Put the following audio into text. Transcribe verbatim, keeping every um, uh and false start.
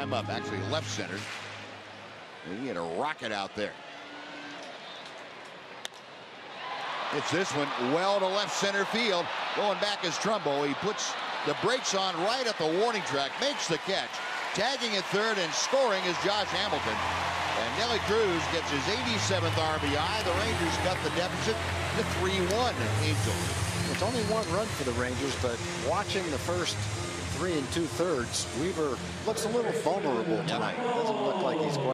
time up, actually left centered. He had a rocket out there. It's this one well to left center field. Going back is Trumbo. He puts the brakes on right at the warning track, makes the catch. Tagging at third and scoring is Josh Hamilton. And Nelly Cruz gets his eighty-seventh R B I. The Rangers cut the deficit to three one. Angels. It's only one run for the Rangers, but watching the first three and two thirds, Weaver looks a little vulnerable tonight. Doesn't look like he's quite